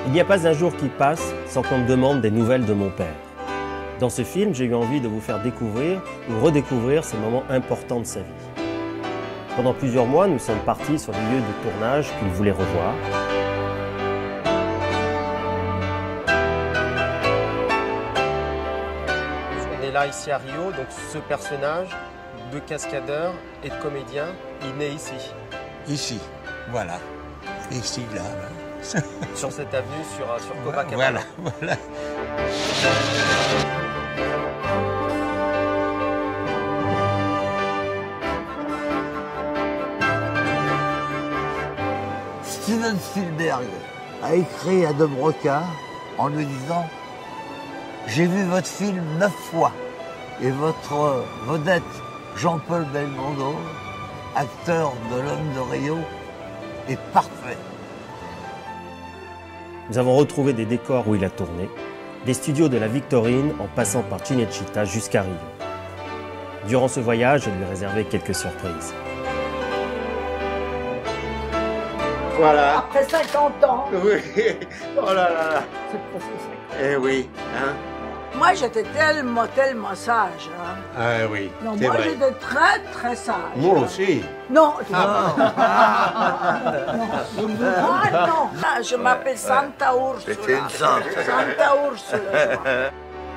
Il n'y a pas un jour qui passe sans qu'on me demande des nouvelles de mon père. Dans ce film, j'ai eu envie de vous faire découvrir ou redécouvrir ces moments importants de sa vie. Pendant plusieurs mois, nous sommes partis sur les lieux de tournage qu'il voulait revoir. On est là ici à Rio, donc ce personnage de cascadeur et de comédien, il naît ici. Ici, voilà. Ici, là. Sur cette avenue, sur Copacabana. Voilà. Steven Spielberg a écrit à De Broca en lui disant « J'ai vu votre film 9 fois et votre vedette Jean-Paul Belmondo, acteur de L'Homme de Rio, est parfait. » Nous avons retrouvé des décors où il a tourné, des studios de la Victorine en passant par Cinecittà jusqu'à Rio. Durant ce voyage, je lui ai réservé quelques surprises. Voilà. Après 50 ans. Oui. Oh là là. C'est presque ça. Eh oui. Hein? Moi, j'étais tellement sage. Hein. Ah oui. Non, c'est moi, vrai. j'étais très sage. Moi aussi. Non. Non. Je m'appelle Santa Ursula. C'était une sainte. Santa Ursula.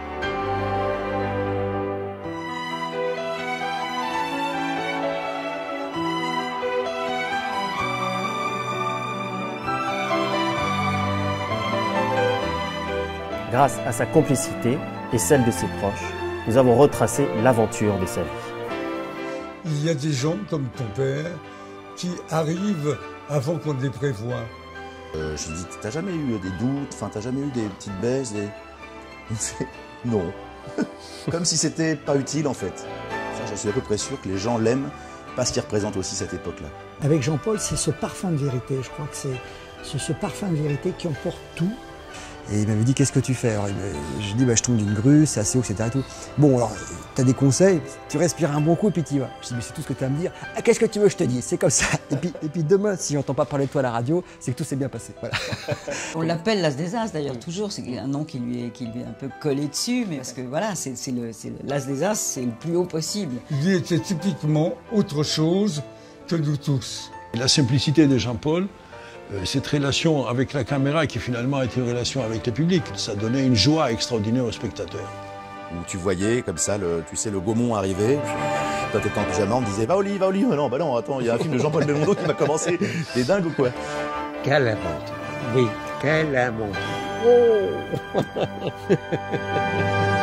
Grâce à sa complicité et celle de ses proches, nous avons retracé l'aventure de sa vie. Il y a des gens comme ton père qui arrivent avant qu'on ne les prévoie. Je lui dis, t'as jamais eu des doutes, enfin t'as jamais eu des petites baisses, Il me fait, non. Comme si c'était pas utile en fait. Enfin, je suis à peu près sûr que les gens l'aiment parce qu'il représente aussi cette époque-là. Avec Jean-Paul, c'est ce parfum de vérité. Je crois que c'est ce parfum de vérité qui emporte tout. Et il m'avait dit, qu'est-ce que tu fais? Je dis, je tombe d'une grue, c'est assez haut, etc. Et tout. Bon, alors, tu as des conseils, tu respires un bon coup et puis tu y vas. Je dis, mais c'est tout ce que tu as à me dire. Ah, qu'est-ce que tu veux que je te dise? C'est comme ça. Et puis demain, si j'entends pas parler de toi à la radio, c'est que tout s'est bien passé. Voilà. On l'appelle l'as des as d'ailleurs, toujours. C'est un nom qui lui est un peu collé dessus, mais parce que voilà, c'est l'as des as, c'est le plus haut possible. Il était typiquement autre chose que nous tous. La simplicité de Jean-Paul, cette relation avec la caméra qui finalement était une relation avec le public, ça donnait une joie extraordinaire aux spectateurs. Où tu voyais comme ça, le Gaumont arriver. Toi t'étais en pyjama, on me disait va au lit. Non, attends, il y a un film de Jean-Paul Belmondo qui m'a commencé. T'es dingue ou quoi? Quelle aventure. Oui, quelle aventure. Oh.